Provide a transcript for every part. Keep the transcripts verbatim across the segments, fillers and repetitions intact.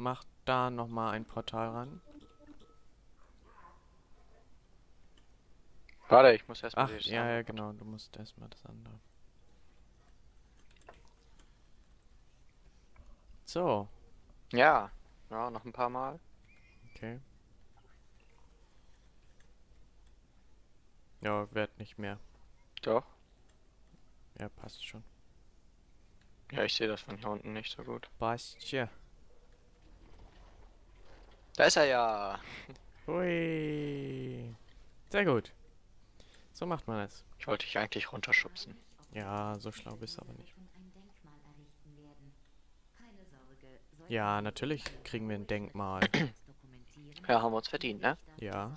mach da nochmal ein Portal ran. Warte, ich muss erstmal Ach, das ja, ja, andere. genau. Du musst erstmal das andere. So, Ja, ja, noch ein paar Mal. okay. Ja, werd nicht mehr. Doch. Ja, passt schon. Ja, ich sehe das von hier unten nicht so gut. Passt ja. Da ist er ja. Hui. Sehr gut. So macht man es. Ich wollte dich eigentlich runterschubsen. Ja, so schlau bist du aber nicht. Ja, natürlich kriegen wir ein Denkmal. Ja, haben wir uns verdient, ne? Ja.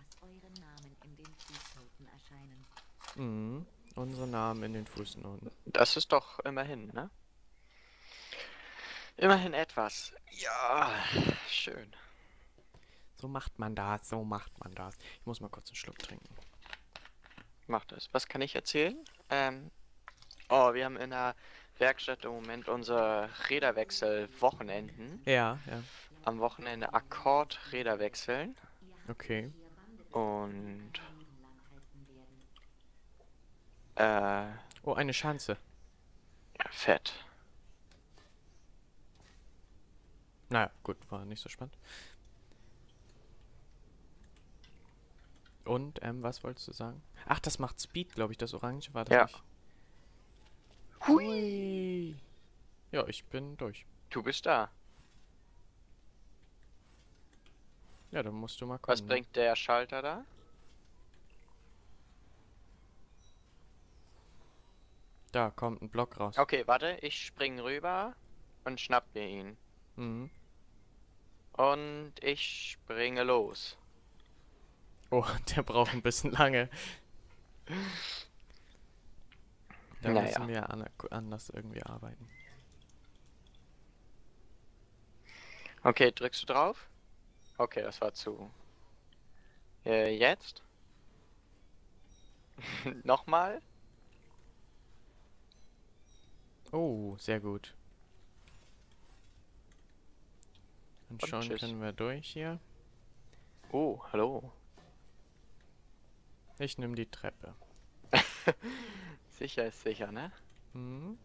Mhm. Unsere Namen in den Fußnoten. Das ist doch immerhin, ne? Immerhin etwas. Ja, schön. So macht man das, so macht man das. Ich muss mal kurz einen Schluck trinken. Macht es. Was kann ich erzählen? Ähm, oh, wir haben in der Werkstatt im Moment unsere Räderwechsel-Wochenenden. Ja, ja. Am Wochenende Akkord-Räder wechseln. Okay. Und äh, Oh, eine Schanze. ja, fett. Naja, gut, war nicht so spannend. Und, ähm, was wolltest du sagen? Ach, das macht Speed, glaube ich. Das Orange war das Ja. nicht. Hui. Ja, ich bin durch. Du bist da. Ja, dann musst du mal kommen. Was Ne? bringt der Schalter da? Da kommt ein Block raus. Okay, warte, ich spring rüber und schnapp mir ihn. Mhm. Und ich springe los. Oh, der braucht ein bisschen lange. Da Naja. müssen wir an anders irgendwie arbeiten. Okay, drückst du drauf? Okay, das war zu. Äh, jetzt? Nochmal? Oh, sehr gut. Und Und schon tschüss. können wir durch hier. Oh, hallo. Ich nehme die Treppe. Sicher ist sicher, ne? Mhm.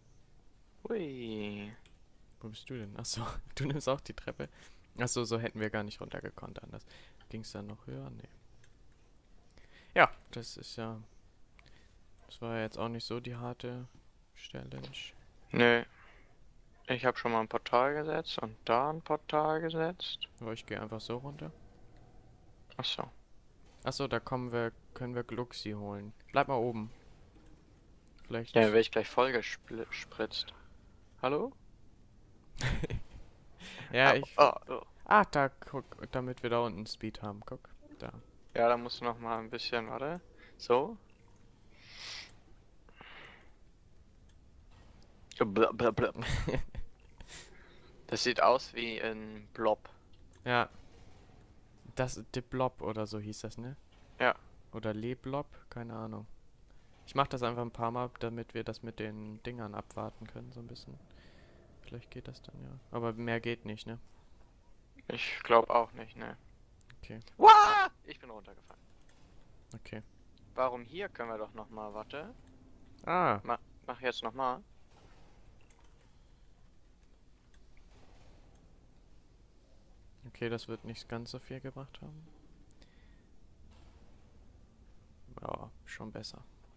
Hui. Wo bist du denn? Achso, du nimmst auch die Treppe. Achso, so hätten wir gar nicht runtergekonnt anders. Ging es dann noch höher? Nee. Ja, das ist ja... Das war ja jetzt auch nicht so die harte Challenge. Nö. Ich habe schon mal ein Portal gesetzt und da ein Portal gesetzt. Aber ich gehe einfach so runter. Achso. Achso, da kommen wir, können wir Gluxi holen. Bleib mal oben. Vielleicht... Ja, dann werde ich gleich vollgespritzt. Hallo? Ja, Ah, ich... oh, oh. Ah, da, guck, damit wir da unten Speed haben. Guck, da. Ja, da musst du noch mal ein bisschen, warte. So. Blub, blub, blub. Das sieht aus wie ein Blob. Ja. Das, De Blob oder so hieß das, ne? Ja. Oder Le Blob, keine Ahnung. Ich mach das einfach ein paar Mal, damit wir das mit den Dingern abwarten können, so ein bisschen. Vielleicht geht das dann, ja. Aber mehr geht nicht, ne? Ich glaube auch nicht, ne. Okay. Wah! Ich bin runtergefallen. Okay. Warum hier können wir doch noch mal, warte. Ah, Ma mach jetzt noch mal. okay, das wird nicht ganz so viel gebracht haben. Ja, schon besser.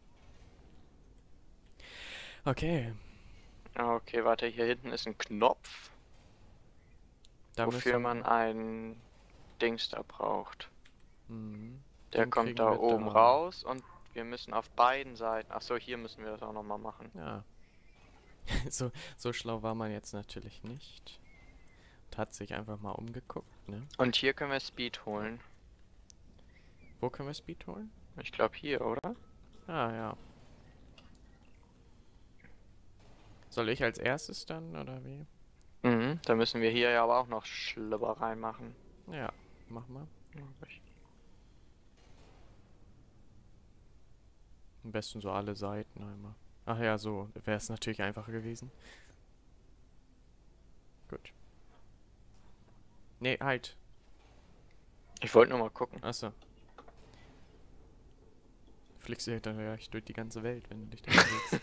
Okay. Okay, warte, hier hinten ist ein Knopf, Da wofür müssen... man ein Dings da braucht. Mhm. Der Den kommt kriegen da wir oben da. raus und wir müssen auf beiden Seiten. Ach so, hier müssen wir das auch noch mal machen. Ja. so, so schlau war man jetzt natürlich nicht. Und hat sich einfach mal umgeguckt, ne? Und hier können wir Speed holen. Wo können wir Speed holen? Ich glaube hier, oder? Ah, ja. Soll ich als erstes dann, oder wie? Mhm, da müssen wir hier ja aber auch noch Schlüpper reinmachen. Ja, mach mal. Am besten so alle Seiten einmal. Ach ja, so wäre es natürlich einfacher gewesen. Gut. Nee, halt. Ich wollte nur mal gucken. Achso. Fliegst du ja dann gleich durch die ganze Welt, wenn du dich da bewegst.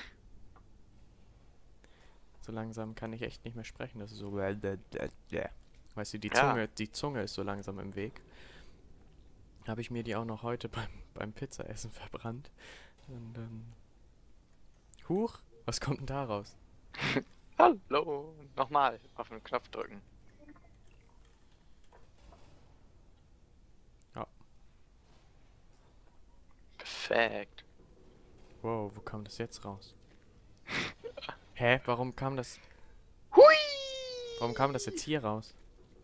So langsam kann ich echt nicht mehr sprechen. Das ist so. Weißt du, die Ja. Zunge, die Zunge ist so langsam im Weg. Habe ich mir die auch noch heute beim, beim Pizzaessen verbrannt. Und dann. Huch, was kommt denn da raus? Hallo. Nochmal auf den Knopf drücken. Ja. Perfekt. Wow, wo kam das jetzt raus? Hä? Warum kam das. Hui! Warum kam das jetzt hier raus?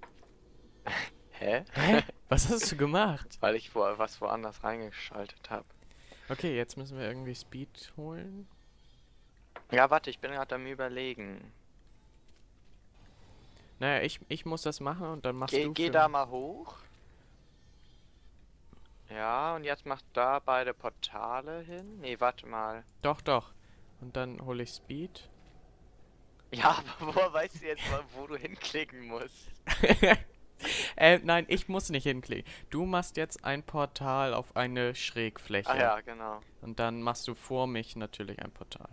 Hä? Hä? Was hast du gemacht? Weil ich wo, was woanders reingeschaltet habe. Okay, jetzt müssen wir irgendwie Speed holen. Ja, warte, ich bin gerade am Überlegen. Naja, ich, ich muss das machen und dann machst Geh, du geh für da mich. mal hoch. Ja, und jetzt mach da beide Portale hin. Nee, warte mal. Doch, doch. Und dann hole ich Speed. Ja, aber woher weißt du jetzt mal, wo du hinklicken musst? äh, nein, ich muss nicht hinklicken. Du machst jetzt ein Portal auf eine Schrägfläche. Ah ja, genau. Und dann machst du vor mich natürlich ein Portal.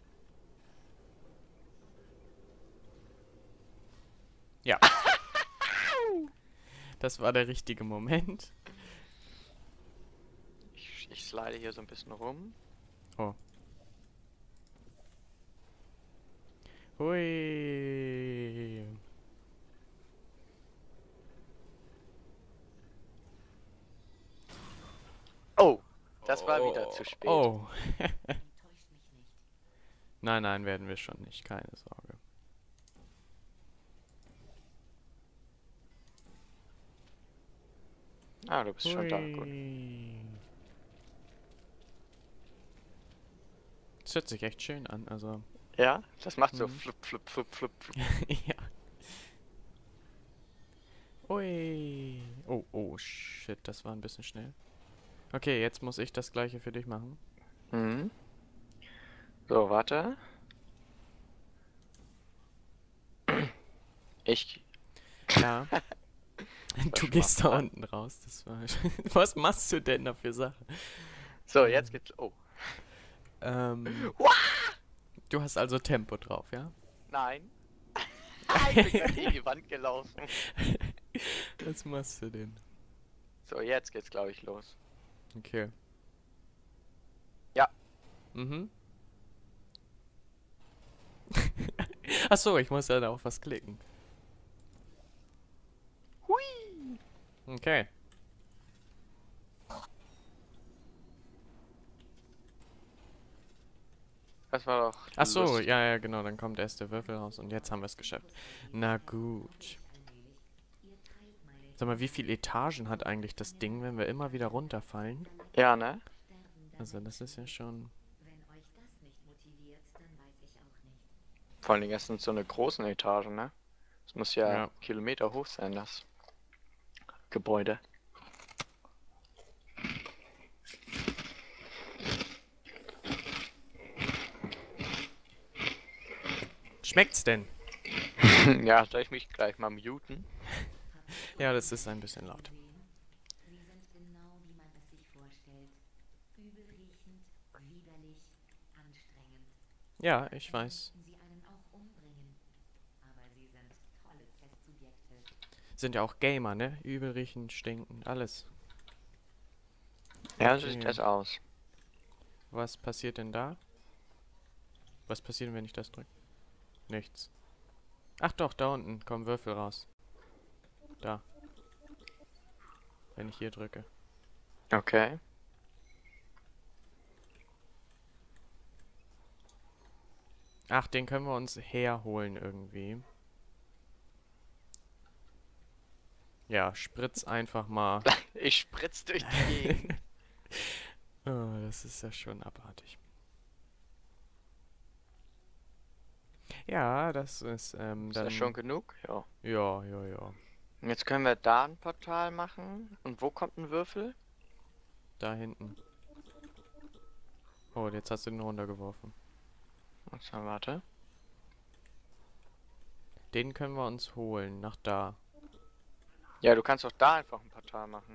Ja. Das war der richtige Moment. Ich, ich slide hier so ein bisschen rum. Oh. Hui. Oh, das war wieder zu spät. Oh. Nein, nein, werden wir schon nicht. Keine Sorge. Ah, du bist schon da. Gut. Das hört sich echt schön an, also. Ja, das macht so Mhm. flup, flup, flup, flup, flup. Ja. Ui. Oh, oh, shit, das war ein bisschen schnell. Okay, jetzt muss ich das gleiche für dich machen. Mhm. So, warte. Ich. Ja. Du schon gehst mal da an. unten raus. Das war. Was machst du denn da für Sachen? So, jetzt geht's. Oh. Ähm. Uah! Du hast also Tempo drauf, ja? Nein. Ich bin gerade gegen die Wand gelaufen. Was machst du denn? So, jetzt geht's, glaube ich, los. Okay. Ja. Mhm. Ach so, ich muss ja da auf was klicken. Hui! Okay. Das war doch. Ach so, lustig. ja, ja, genau, dann kommt erst der Würfel raus und jetzt haben wir es geschafft. Na gut. Sag mal, wie viele Etagen hat eigentlich das Ding, wenn wir immer wieder runterfallen? Ja, ne? Also, das ist ja schon... Vor allen Dingen, das sind so eine großen Etagen, ne? Das muss ja, Ja. Kilometer hoch sein, das Gebäude. Schmeckt's denn? Ja, soll ich mich gleich mal muten? Ja, das ist ein bisschen laut. Sie sind genau wie man es sich vorstellt. Übelriechend, widerlich, anstrengend. Ja, ich weiß. Könnten sie einen auch umbringen. Aber sie sind tolle Testsubjekte. Sind ja auch Gamer, ne? Übel riechen, stinken, alles. Ja, so Okay. sieht das aus. Was passiert denn da? Was passiert, wenn ich das drücke? Nichts. Ach doch, da unten kommen Würfel raus. Da. Wenn ich hier drücke. Okay. Ach, den können wir uns herholen irgendwie. Ja, spritz einfach mal. Ich spritz durch die Gegend. Oh, das ist ja schon abartig. Ja, das ist ähm, Ist dann... das schon genug? Ja. Ja, ja, ja. Und jetzt können wir da ein Portal machen. Und wo kommt ein Würfel? Da hinten. Oh, jetzt hast du den runtergeworfen. So, warte. Den können wir uns holen, nach da. Ja, du kannst doch da einfach ein Portal machen.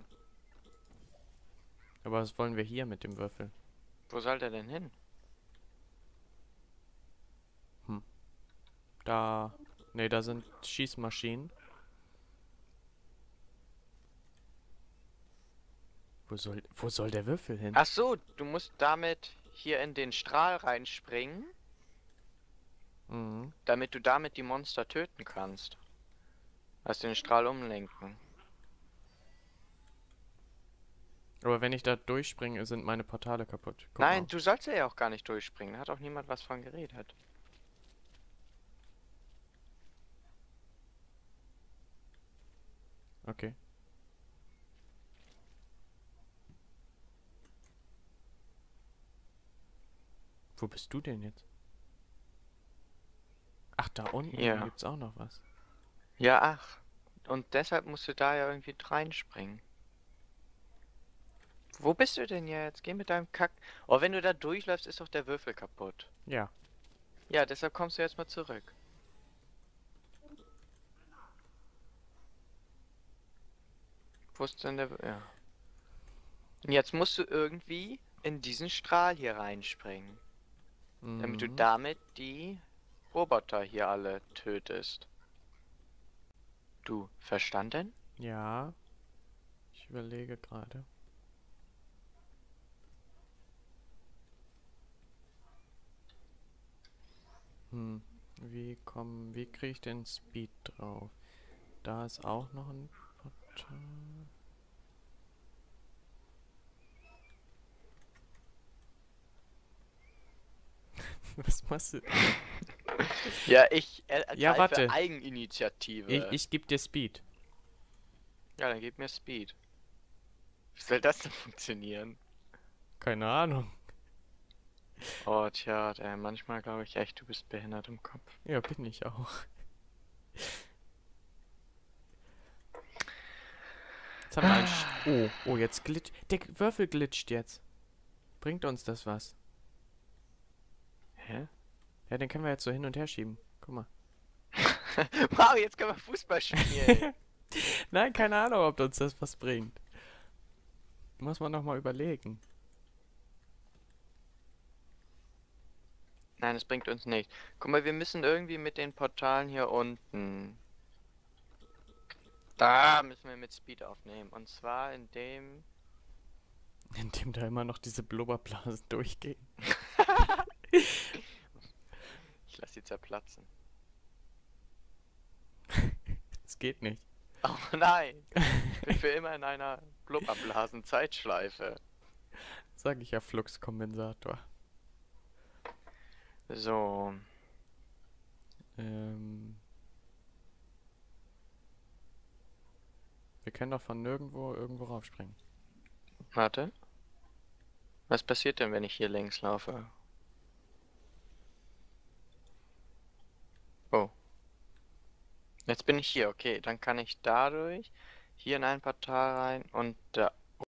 Aber was wollen wir hier mit dem Würfel? Wo soll der denn hin? Da. Ne, da sind Schießmaschinen. Wo soll, wo soll der Würfel hin? Ach so, du musst damit hier in den Strahl reinspringen, Mhm. damit du damit die Monster töten kannst. Lass den Strahl umlenken. Aber wenn ich da durchspringe, sind meine Portale kaputt. Guck Nein, mal. du sollst ja auch gar nicht durchspringen. Da hat auch niemand was von geredet. Okay. Wo bist du denn jetzt? Ach, da unten Ja. gibt's auch noch was. Ja, ach. Und deshalb musst du da ja irgendwie reinspringen. Wo bist du denn jetzt? Geh mit deinem Kack... Oh, wenn du da durchläufst, ist doch der Würfel kaputt. Ja. Ja, deshalb kommst du jetzt mal zurück. Wo ist denn der... Wür- Ja. Und jetzt musst du irgendwie in diesen Strahl hier reinspringen. Damit du Mhm. damit die Roboter hier alle tötest. Du, verstanden? Ja. Ich überlege gerade. Hm. Wie kommen, wie kriege ich den Speed drauf? Da ist auch noch ein Portal. Was machst du? Ja, ich äh, Ja, ergreife warte. Eigeninitiative. Ich, ich gebe dir Speed. Ja, dann gib mir Speed. Wie soll das denn funktionieren? Keine Ahnung. Oh, tja, der, manchmal glaube ich echt, du bist behindert im Kopf. Ja, bin ich auch. Jetzt haben wir einen Sch Oh, oh, jetzt glitscht. Der Würfel glitscht jetzt. Bringt uns das was? Hä? Ja, den können wir jetzt so hin und her schieben. Guck mal. Wow, jetzt können wir Fußball spielen. Nein, keine Ahnung, ob uns das was bringt. Muss man noch mal überlegen. Nein, es bringt uns nicht. Guck mal, wir müssen irgendwie mit den Portalen hier unten. Da müssen wir mit Speed aufnehmen. Und zwar indem... Indem da immer noch diese Blubberblasen durchgehen. Ich lass sie zerplatzen. Das geht nicht. Oh nein! Ich bin für immer in einer Blubberblasen-Zeitschleife. Sag ich ja, Fluxkompensator. So. Ähm. Wir können doch von nirgendwo irgendwo raufspringen. Warte. Was passiert denn, wenn ich hier längs laufe? Oh. Jetzt bin ich hier, okay. Dann kann ich dadurch hier in ein Portal rein und da.